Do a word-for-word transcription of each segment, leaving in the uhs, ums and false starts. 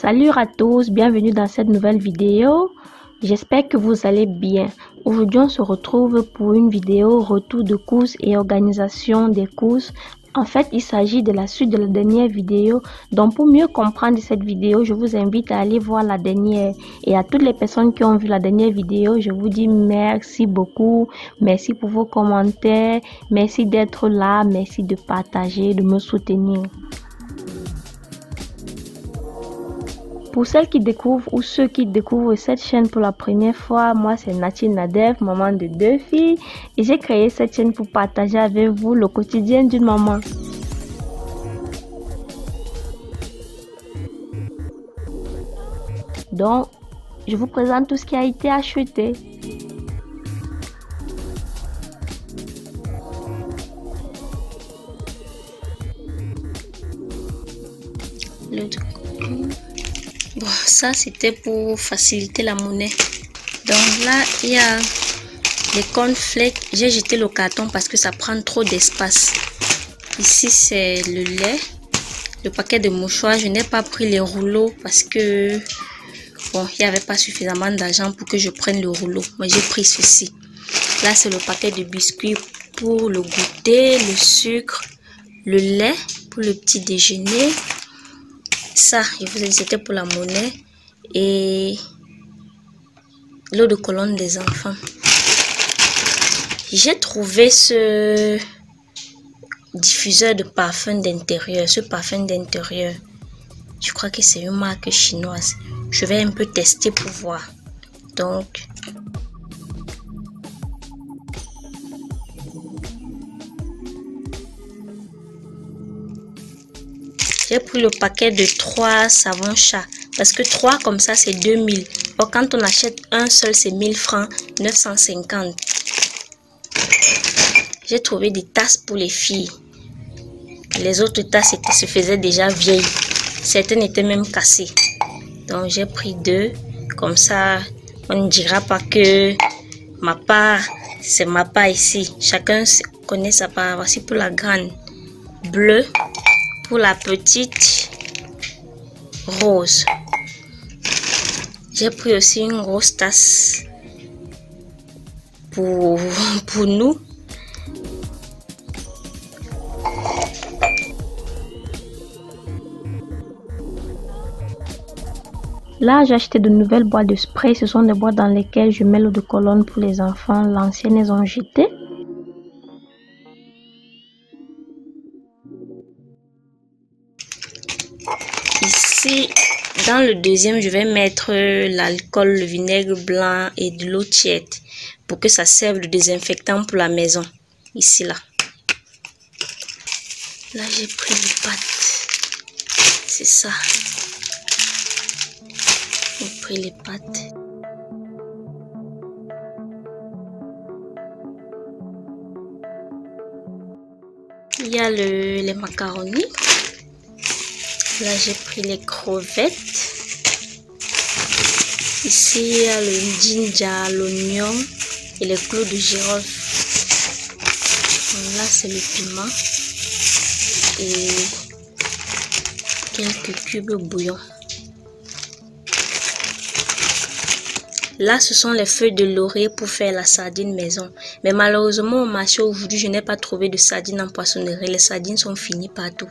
Salut à tous, bienvenue dans cette nouvelle vidéo. J'espère que vous allez bien. Aujourd'hui, on se retrouve pour une vidéo retour de courses et organisation des courses. En fait, il s'agit de la suite de la dernière vidéo. Donc, pour mieux comprendre cette vidéo, je vous invite à aller voir la dernière. Et à toutes les personnes qui ont vu la dernière vidéo, je vous dis merci beaucoup. Merci pour vos commentaires. Merci d'être là. Merci de partager, de me soutenir. Pour celles qui découvrent ou ceux qui découvrent cette chaîne pour la première fois, moi c'est Nathi Nadev, maman de deux filles, et j'ai créé cette chaîne pour partager avec vous le quotidien d'une maman. Donc, je vous présente tout ce qui a été acheté. Le Bon, ça c'était pour faciliter la monnaie. Donc là, il y a les cornflakes. J'ai jeté le carton parce que ça prend trop d'espace. Ici, c'est le lait. Le paquet de mouchoirs. Je n'ai pas pris les rouleaux parce que bon, il n'y avait pas suffisamment d'argent pour que je prenne le rouleau. Moi, j'ai pris ceci. Là, c'est le paquet de biscuits pour le goûter, le sucre, le lait pour le petit déjeuner. Ça, je vous ai dit, c'était pour la monnaie et l'eau de colonne des enfants. J'ai trouvé ce diffuseur de parfum d'intérieur, ce parfum d'intérieur. Je crois que c'est une marque chinoise. Je vais un peu tester pour voir. Donc, j'ai pris le paquet de trois savons chat parce que trois comme ça c'est deux mille. Or quand on achète un seul c'est mille francs, neuf cent cinquante. J'ai trouvé des tasses pour les filles. Les autres tasses étaient, se faisaient déjà vieilles. Certaines étaient même cassées. Donc j'ai pris deux. Comme ça on ne dira pas que ma part c'est ma part ici. Chacun connaît sa part. Voici pour la grande bleue. Pour la petite rose. J'ai pris aussi une grosse tasse pour, pour nous. Là, j'ai acheté de nouvelles boîtes de spray. Ce sont des boîtes dans lesquelles je mets l'eau de colonne pour les enfants. L'ancienne, elles ont jeté. Ici, dans le deuxième, je vais mettre l'alcool, le vinaigre blanc et de l'eau tiède pour que ça serve de désinfectant pour la maison. Ici, là. Là, j'ai pris les pâtes. C'est ça. J'ai pris les pâtes. Il y a le, les macaronis. Là, j'ai pris les crevettes. Ici, il y a le ginger, l'oignon et les clous de girofle. Là, c'est le piment et quelques cubes bouillon. Là, ce sont les feuilles de laurier pour faire la sardine maison. Mais malheureusement, au marché aujourd'hui, je n'ai pas trouvé de sardines en poissonnerie. Les sardines sont finies partout.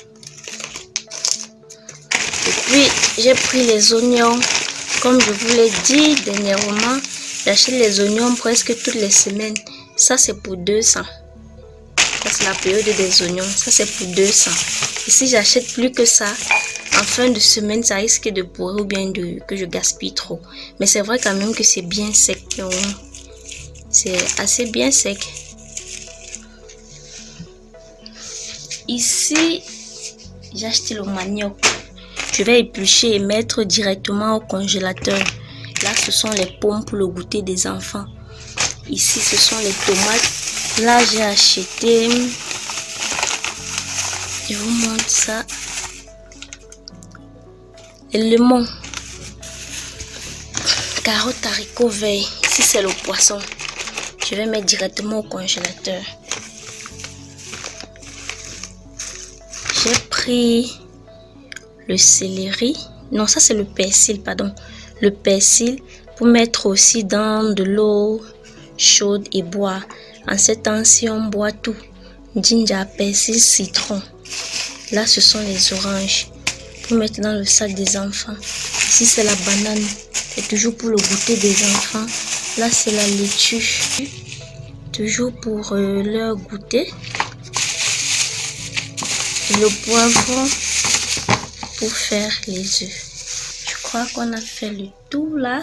Puis, j'ai pris les oignons. Comme je vous l'ai dit dernièrement, j'achète les oignons presque toutes les semaines. Ça, c'est pour deux cents. Ça, c'est la période des oignons. Ça, c'est pour deux cents. Et si j'achète plus que ça, en fin de semaine, ça risque de pourrir ou bien de, que je gaspille trop. Mais c'est vrai quand même que c'est bien sec. C'est assez bien sec. Ici, j'ai acheté le manioc. Je vais éplucher et mettre directement au congélateur. Là, ce sont les pommes pour le goûter des enfants. Ici, ce sont les tomates. Là, j'ai acheté... Je vous montre ça. Le lemon. Carottes, haricots verts. Ici, c'est le poisson. Je vais mettre directement au congélateur. J'ai pris le céleri Non, ça c'est le persil, pardon. Le persil pour mettre aussi dans de l'eau chaude et boire. En ce temps-ci, on boit tout. Ginger, persil, citron. Là, ce sont les oranges pour mettre dans le sac des enfants. Ici, c'est la banane. C'est toujours pour le goûter des enfants. Là, c'est la laitue. Toujours pour euh, leur goûter. Et le poivron pour faire les œufs. Je crois qu'on a fait le tout là.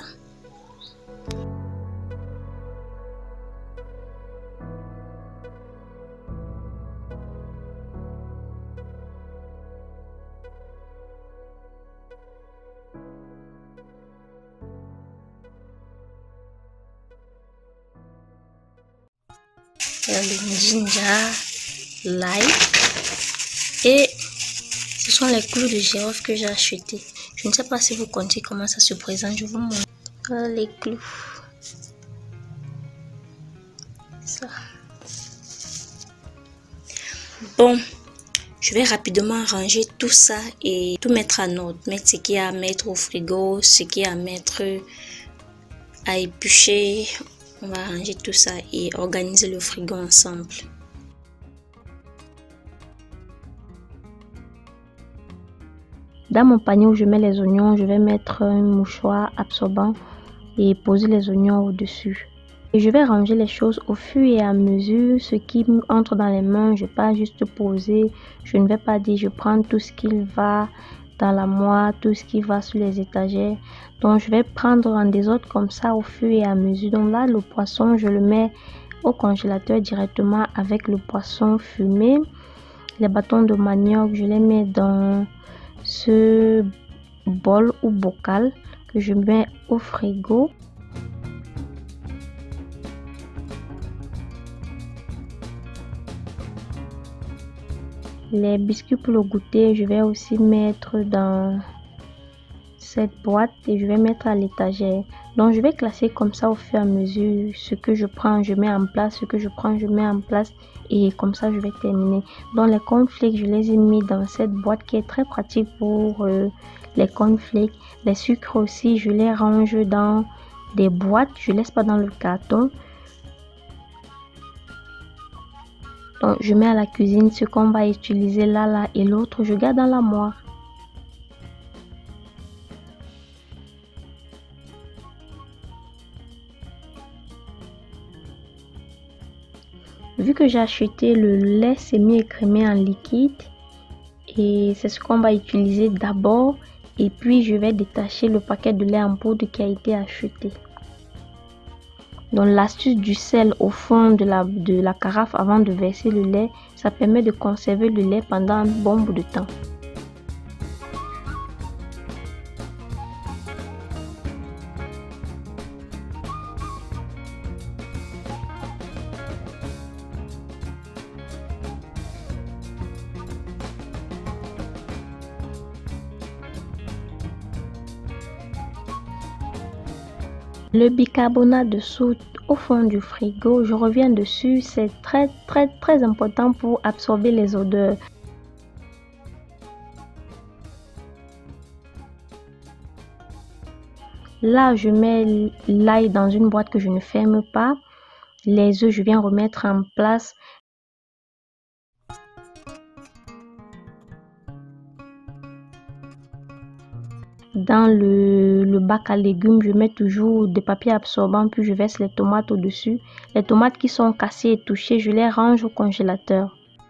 Il y a le ginger, l'ail et ce sont les clous de girofle que j'ai acheté. Je ne sais pas si vous comptez comment ça se présente. Je vous montre. Voilà les clous. Ça. Bon, je vais rapidement ranger tout ça et tout mettre en ordre. Mettre ce qu'il y a à mettre au frigo, ce qu'il y a à mettre à éplucher. On va ranger tout ça et organiser le frigo ensemble. Dans mon panier où je mets les oignons, je vais mettre un mouchoir absorbant et poser les oignons au-dessus. Et je vais ranger les choses au fur et à mesure. Ce qui entre dans les mains, je ne vais pas juste poser. Je ne vais pas dire je prends tout ce qui va dans la moire, tout ce qui va sur les étagères. Donc je vais prendre en désordre comme ça au fur et à mesure. Donc là, le poisson, je le mets au congélateur directement avec le poisson fumé. Les bâtons de manioc, je les mets dans ce bol ou bocal que je mets au frigo. Les biscuits pour le goûter, je vais aussi mettre dans cette boîte et je vais mettre à l'étagère. Donc je vais classer comme ça au fur et à mesure. Ce que je prends, je mets en place. Ce que je prends, je mets en place. Et comme ça, je vais terminer. Donc les cornflakes, je les ai mis dans cette boîte qui est très pratique pour euh, les cornflakes. Les sucres aussi, je les range dans des boîtes. Je ne laisse pas dans le carton. Donc je mets à la cuisine ce qu'on va utiliser là, là et l'autre, je garde dans la moire. Vu que j'ai acheté le lait semi-écrémé en liquide et c'est ce qu'on va utiliser d'abord et puis je vais détacher le paquet de lait en poudre qui a été acheté. Donc l'astuce du sel au fond de la, de la carafe avant de verser le lait, ça permet de conserver le lait pendant un bon bout de temps. Le bicarbonate de soude au fond du frigo, je reviens dessus, c'est très très très important pour absorber les odeurs. Là, je mets l'ail dans une boîte que je ne ferme pas. Les œufs, je viens remettre en place. Dans le, le bac à légumes, je mets toujours des papiers absorbants, puis je verse les tomates au-dessus. Les tomates qui sont cassées et touchées, je les range au congélateur.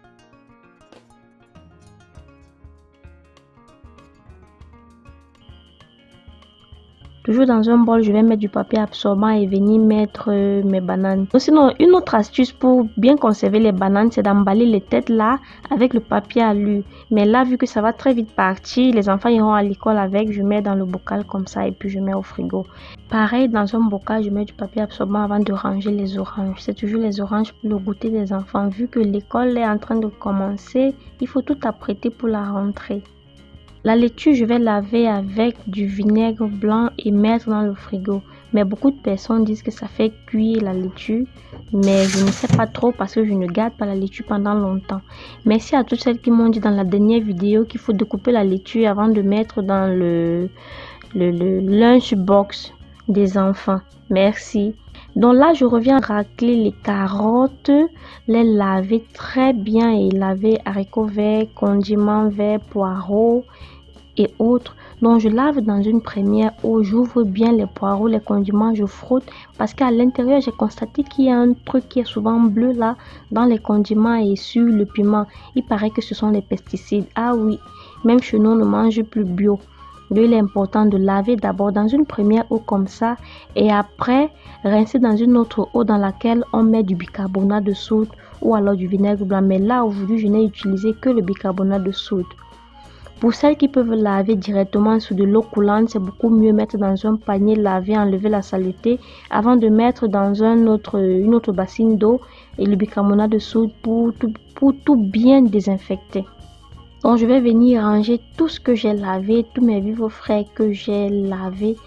Toujours dans un bol, je vais mettre du papier absorbant et venir mettre euh, mes bananes. Sinon, une autre astuce pour bien conserver les bananes, c'est d'emballer les têtes là avec le papier alu. Mais là, vu que ça va très vite partir, les enfants iront à l'école avec, je mets dans le bocal comme ça et puis je mets au frigo. Pareil, dans un bocal, je mets du papier absorbant avant de ranger les oranges. C'est toujours les oranges pour le goûter des enfants. Vu que l'école est en train de commencer, il faut tout apprêter pour la rentrée. La laitue, je vais laver avec du vinaigre blanc et mettre dans le frigo. Mais beaucoup de personnes disent que ça fait cuire la laitue. Mais je ne sais pas trop parce que je ne garde pas la laitue pendant longtemps. Merci à toutes celles qui m'ont dit dans la dernière vidéo qu'il faut découper la laitue avant de mettre dans le, le, le lunchbox des enfants. Merci. Donc là, je reviens racler les carottes, les laver très bien et laver haricots verts, condiments verts, poireaux et autres. Donc je lave dans une première eau, j'ouvre bien les poireaux, les condiments, je frotte parce qu'à l'intérieur j'ai constaté qu'il y a un truc qui est souvent bleu là dans les condiments et sur le piment. Il paraît que ce sont des pesticides. Ah oui, même chez nous on ne mange plus bio. Donc il est important de laver d'abord dans une première eau comme ça et après rincer dans une autre eau dans laquelle on met du bicarbonate de soude ou alors du vinaigre blanc. Mais là aujourd'hui je n'ai utilisé que le bicarbonate de soude. Pour celles qui peuvent laver directement sous de l'eau coulante, c'est beaucoup mieux mettre dans un panier, laver, enlever la saleté avant de mettre dans un autre, une autre bassine d'eau et le bicarbonate de soude pour tout, pour tout bien désinfecter. Donc je vais venir ranger tout ce que j'ai lavé, tous mes vivres frais que j'ai lavés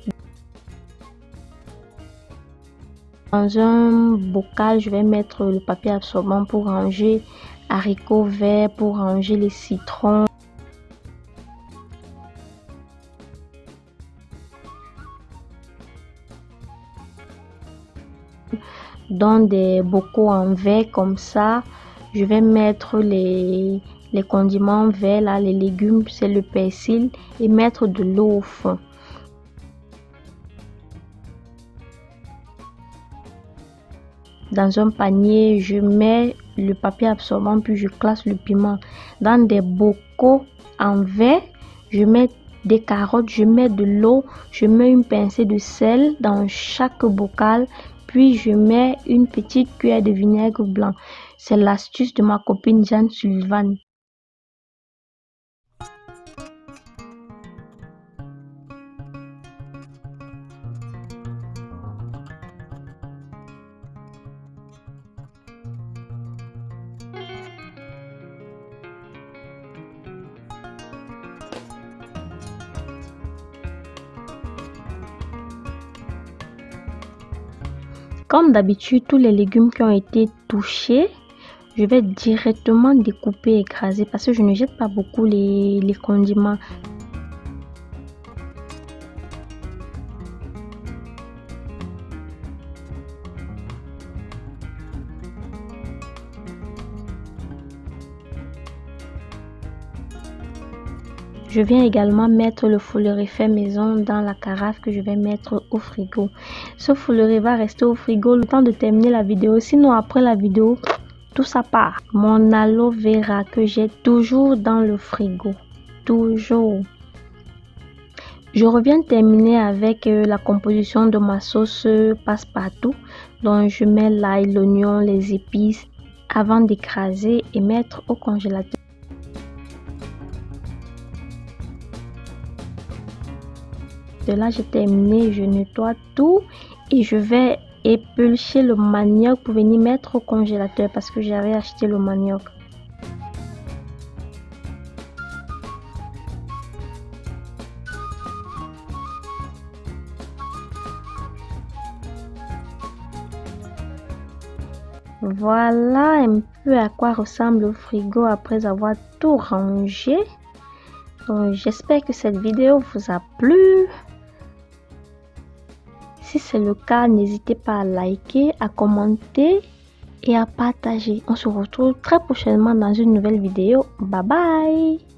dans un bocal. Je vais mettre le papier absorbant pour ranger haricots verts, pour ranger les citrons. Dans des bocaux en verre comme ça, je vais mettre les, les condiments verts, là, les légumes, c'est le persil et mettre de l'eau au fond. Dans un panier, je mets le papier absorbant puis je classe le piment. Dans des bocaux en verre, je mets des carottes, je mets de l'eau, je mets une pincée de sel dans chaque bocal. Puis je mets une petite cuillère de vinaigre blanc. C'est l'astuce de ma copine Jeanne Sullivan. Comme d'habitude, tous les légumes qui ont été touchés, je vais directement découper et écraser parce que je ne jette pas beaucoup les, les condiments. Je viens également mettre le foulerie fait maison dans la carafe que je vais mettre au frigo. Ce foulerie va rester au frigo le temps de terminer la vidéo. Sinon, après la vidéo, tout ça part. Mon aloe vera que j'ai toujours dans le frigo. Toujours. Je reviens terminer avec la composition de ma sauce passe-partout. Donc, je mets l'ail, l'oignon, les épices avant d'écraser et mettre au congélateur. De là, j'ai terminé, je nettoie tout et je vais éplucher le manioc pour venir mettre au congélateur parce que j'avais acheté le manioc. Voilà un peu à quoi ressemble le frigo après avoir tout rangé. Donc, j'espère que cette vidéo vous a plu. Si c'est le cas, n'hésitez pas à liker, à commenter et à partager. On se retrouve très prochainement dans une nouvelle vidéo. Bye bye!